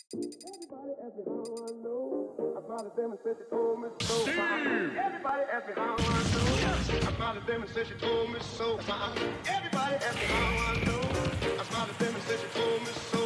Everybody ask me how I know. I smiled at them and said she told me so. Everybody ask me how I know. I smiled at them and said she told me so. Everybody ask me how I know. I smiled at them and said she told me so.